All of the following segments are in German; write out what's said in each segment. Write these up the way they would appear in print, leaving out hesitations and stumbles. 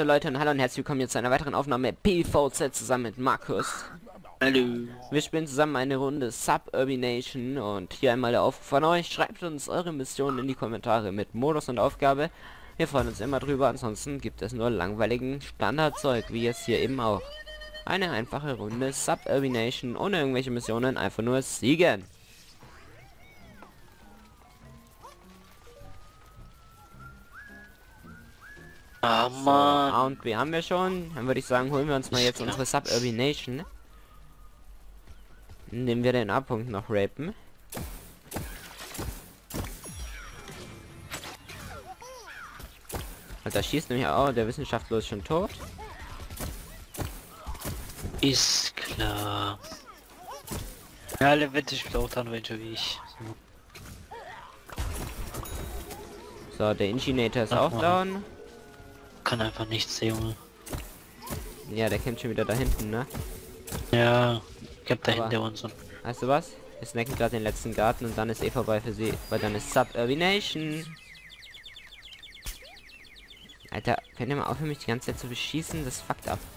Leute und hallo und herzlich willkommen jetzt zu einer weiteren Aufnahme PvZ zusammen mit Markus. Hallo. Wir spielen zusammen eine Runde Suburbination und hier einmal der Aufruf von euch. Schreibt uns eure Mission in die Kommentare mit Modus und Aufgabe. Wir freuen uns immer drüber, ansonsten gibt es nur langweiligen Standardzeug, wie jetzt hier eben auch. Eine einfache Runde Suburbination ohne irgendwelche Missionen, einfach nur siegen. Ah, So, Mann. A und B haben wir schon. Dann würde ich sagen, holen wir uns mal jetzt unsere Suburbination. Indem wir den A-Punkt noch rapen. Da schießt nämlich auch der Wissenschaftler ist schon tot. Ist klar. Ja, alle wette Schlautan welche wie ich. So, der Ingenieur ist Ach, auch Mann. down. Kann einfach nichts sehen, Junge. Ja, der kämpft schon wieder da hinten, ne? Ja, ich hab da Aber- hinter uns und Weißt du was? Wir snacken gerade den letzten Garten und dann ist eh vorbei für sie, weil dann ist Suburbination. Alter, könnt ihr mal aufhören, mich die ganze Zeit zu beschießen? Das fuckt ab.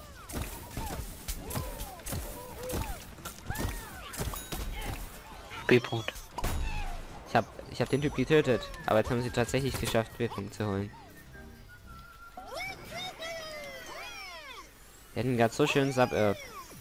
B-Punkt. Ich hab den Typ getötet, aber jetzt haben sie tatsächlich geschafft, B-Punkt zu holen. Wir hätten gerade so schön Suburb.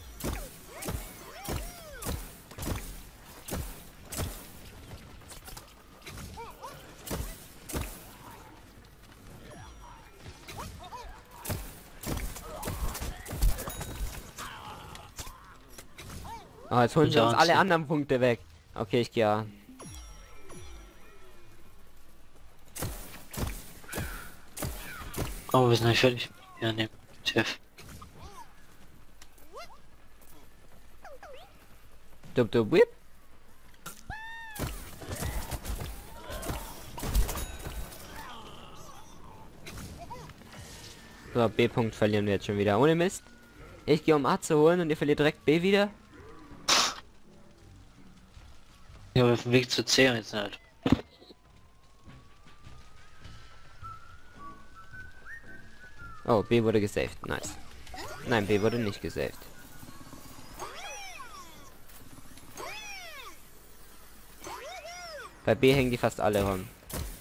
Oh, jetzt holen sie uns alle anderen Punkte weg. Okay, ich gehe ja. Oh, wir sind nicht fertig. Ja, ne, Chef. Dub dub whip. So, B-Punkt verlieren wir jetzt schon wieder. Ohne Mist. Ich gehe um A zu holen und ihr verliert direkt B wieder. Ja, wir auf dem Weg zu C jetzt halt. Oh, B wurde gesaved. Nice. Nein, B wurde nicht gesaved. Bei B hängen die fast alle rum.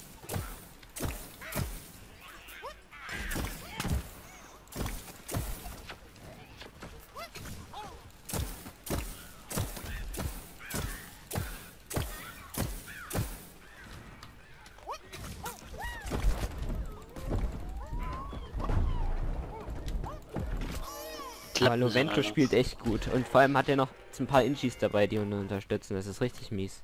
Aber Lovento spielt echt gut. Und vor allem hat er noch ein paar Inchis dabei, die ihn unterstützen. Das ist richtig mies.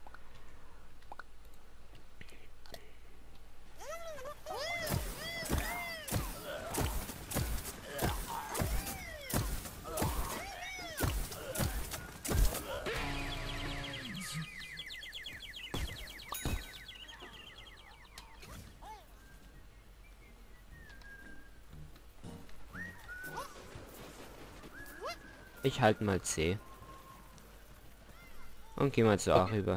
Ich halte mal C. Und gehe mal zu A rüber.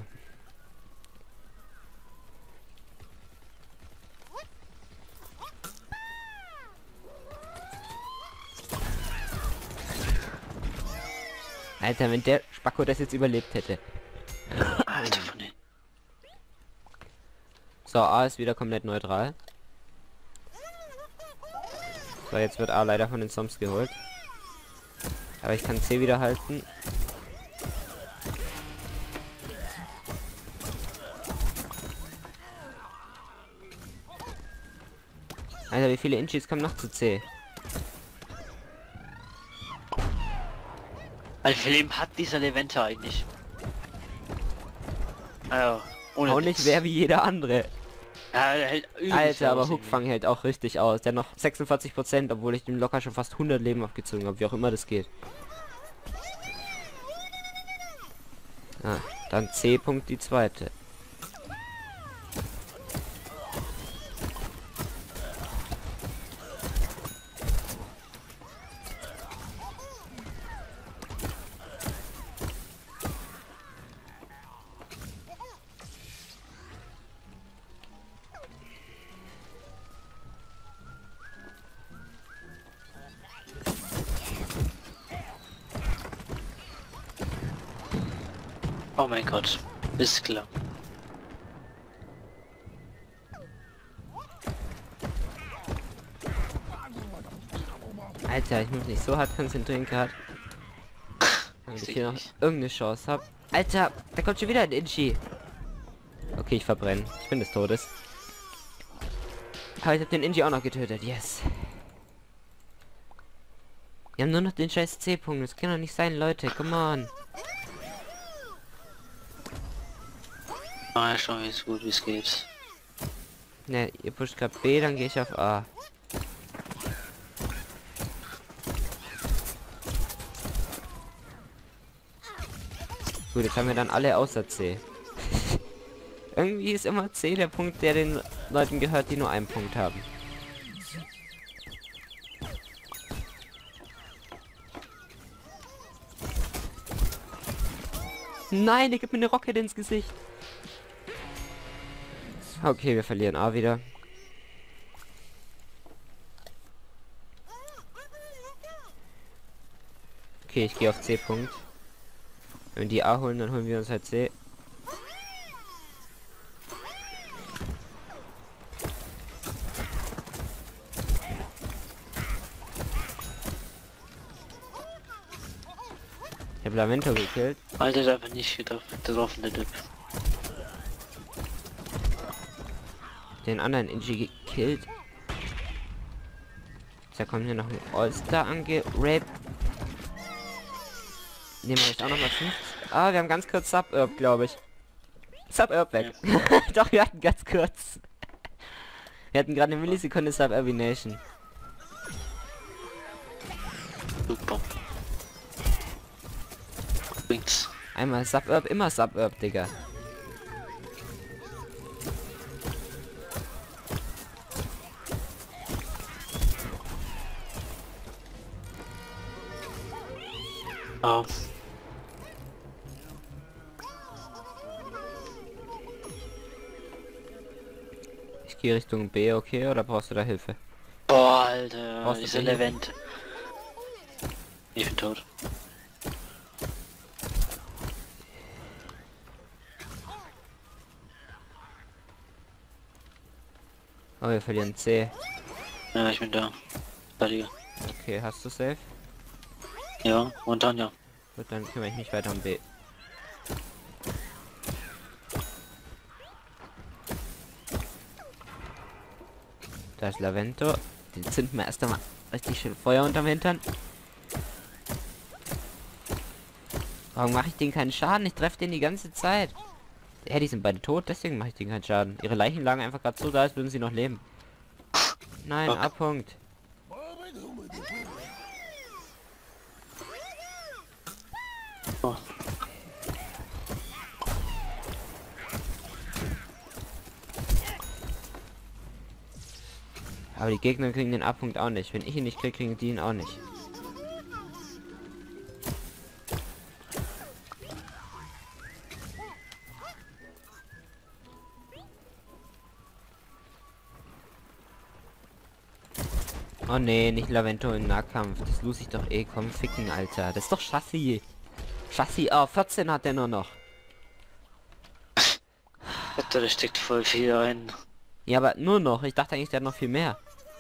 Alter, wenn der Spacko das jetzt überlebt hätte. Alter von den. So, A ist wieder komplett neutral. So, jetzt wird A leider von den Zombies geholt. Aber ich kann C wieder halten. Alter, wie viele Inchis kommen noch zu C? Wie viel Leben hat dieser Leventer eigentlich? Also, ohne Auch nicht Witz. wer wie jeder andere. Ja, der hält übelst Alter, aber aus Hookfang hält auch richtig aus. Der noch 46%, obwohl ich dem locker schon fast 100 Leben abgezogen habe, wie auch immer das geht. Ah, dann C. -Punkt die zweite. Oh mein Gott. Ist klar. Alter, ich muss mich so hart konzentrieren gerade. Damit ich hier noch irgendeine Chance habe. Alter, da kommt schon wieder ein Inchi. Okay, ich verbrenne. Ich bin des Todes. Aber ich habe den Inchi auch noch getötet. Yes. Wir haben nur noch den scheiß C-Punkt. Das kann doch nicht sein, Leute. Come on. Ah, schon so gut wie es geht. Ne, ihr pusht gerade B, dann gehe ich auf A. Gut, jetzt haben wir dann alle außer C. Irgendwie ist immer C der Punkt, der den Leuten gehört, die nur einen Punkt haben. Nein, der gibt mir eine Rocket ins Gesicht. Okay, wir verlieren A wieder. Okay, ich gehe auf C-Punkt. Wenn wir die A holen, dann holen wir uns halt C. Ich habe Lamento gekillt. Alter, da bin ich getroffen, der Typ. Den anderen Inji gekillt. Da kommt hier noch ein All-Star angeraped. Nehmen wir jetzt auch noch mal 5. Ah, wir haben ganz kurz Sub-Urb, glaube ich. Sub-Urb weg. Ja. Doch, wir hatten ganz kurz. Wir hatten gerade eine Millisekunde Sub-Urbination. Super. Wings. Einmal Sub-Urb, immer Sub-Urb, Digga. Oh. Ich gehe Richtung B, okay, oder brauchst du da Hilfe? Boah, Alter, Brauchst du dieser Hilfe? Levent. Ich bin tot. Oh, wir verlieren C. Ja, ich bin da. Bei dir. Okay, hast du safe? Ja, und dann ja. Gut, dann kümmere ich mich weiter um B. Da ist Lavento. Den zünden wir erst einmal richtig schön Feuer unterm Hintern. Warum mache ich denen keinen Schaden? Ich treffe den die ganze Zeit. Ja, die sind beide tot, deswegen mache ich denen keinen Schaden. Ihre Leichen lagen einfach gerade so da, als würden sie noch leben. Nein, Okay. A-Punkt. Oh. Aber die Gegner kriegen den A-Punkt auch nicht. Wenn ich ihn nicht kriege, kriegen die ihn auch nicht. Oh nee, nicht Lavento im Nahkampf. Das lose ich doch eh. Komm, ficken, Alter. Das ist doch Chassis. Chassis A, 14 hat der nur noch. Alter, da steckt voll viel ein. Ja, aber nur noch. Ich dachte eigentlich, der hat noch viel mehr.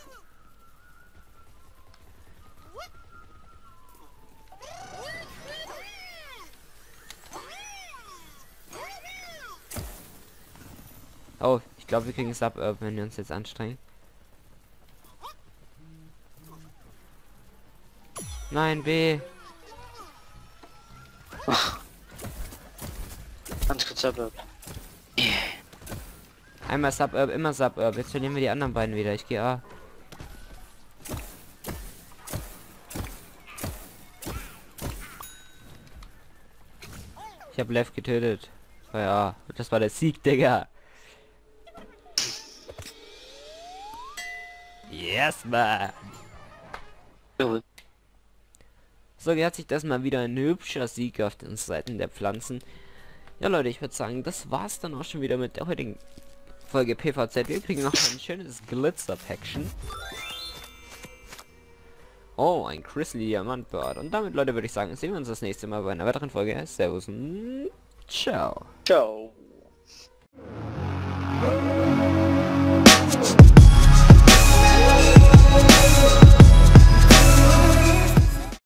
Oh, ich glaube, wir kriegen Sub-Urb, wenn wir uns jetzt anstrengen. Nein, B. Ganz kurz ab. Einmal Sub-Urb, immer Sub-Urb. Jetzt verlieren wir die anderen beiden wieder. Ich gehe A. Ich habe Lev getötet. Bei A. Das war der Sieg, Digga. Yes, man. Jawohl. So, jetzt hat sich das mal wieder ein hübscher Sieg auf den Seiten der Pflanzen. Ja, Leute, ich würde sagen, das war's dann auch schon wieder mit der heutigen Folge PvZ. Wir kriegen noch ein schönes Glitzer-Päckchen. Oh, ein Grizzly Diamantbird. Und damit, Leute, würde ich sagen, sehen wir uns das nächste Mal bei einer weiteren Folge. Servus. Ciao. Ciao.